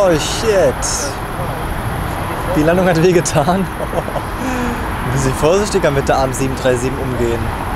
Oh shit. Die Landung hat wehgetan. Ein bisschen vorsichtiger mit der AM737 umgehen.